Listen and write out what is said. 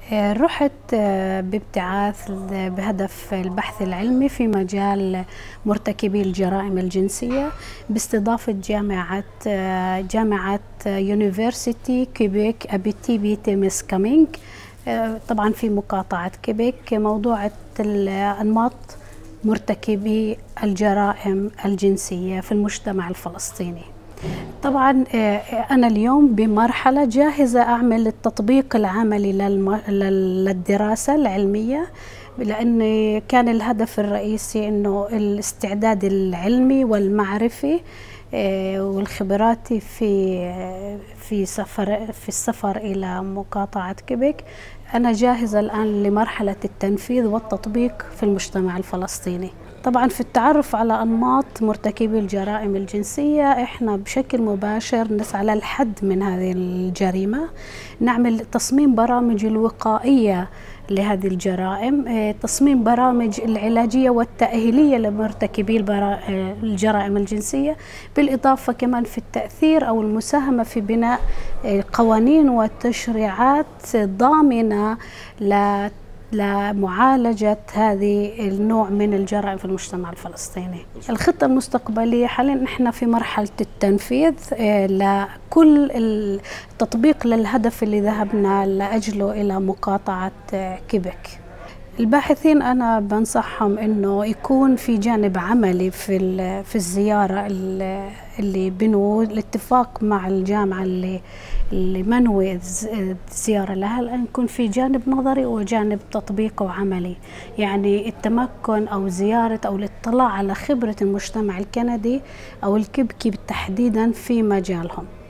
رحت بابتعاث بهدف البحث العلمي في مجال مرتكبي الجرائم الجنسية باستضافة جامعة يونيفرسيتي كيبيك أبيتيبي تيمسكامينغ، طبعا في مقاطعة كيبيك، موضوع أنماط مرتكبي الجرائم الجنسية في المجتمع الفلسطيني. طبعا أنا اليوم بمرحلة جاهزة أعمل التطبيق العملي للدراسة العلمية، لأن كان الهدف الرئيسي أنه الاستعداد العلمي والمعرفي والخبرات في السفر إلى مقاطعة كيبيك. أنا جاهزة الآن لمرحلة التنفيذ والتطبيق في المجتمع الفلسطيني. طبعا في التعرف على أنماط مرتكبي الجرائم الجنسية احنا بشكل مباشر نسعى للحد من هذه الجريمة، نعمل تصميم برامج الوقائية لهذه الجرائم، تصميم برامج العلاجية والتأهيلية لمرتكبي الجرائم الجنسية، بالإضافة كمان في التأثير أو المساهمة في بناء قوانين وتشريعات ضامنة لمعالجة هذه النوع من الجرائم في المجتمع الفلسطيني. الخطة المستقبلية حاليا نحن في مرحلة التنفيذ لكل التطبيق للهدف اللي ذهبنا لأجله إلى مقاطعة كيبيك. الباحثين أنا بنصحهم إنه يكون في جانب عملي في الزيارة اللي بنوه الاتفاق مع الجامعة اللي منوي الزيارة لها، لأن يكون في جانب نظري وجانب تطبيقي وعملي، يعني التمكن أو زيارة أو الاطلاع على خبرة المجتمع الكندي أو الكبكي تحديدا في مجالهم.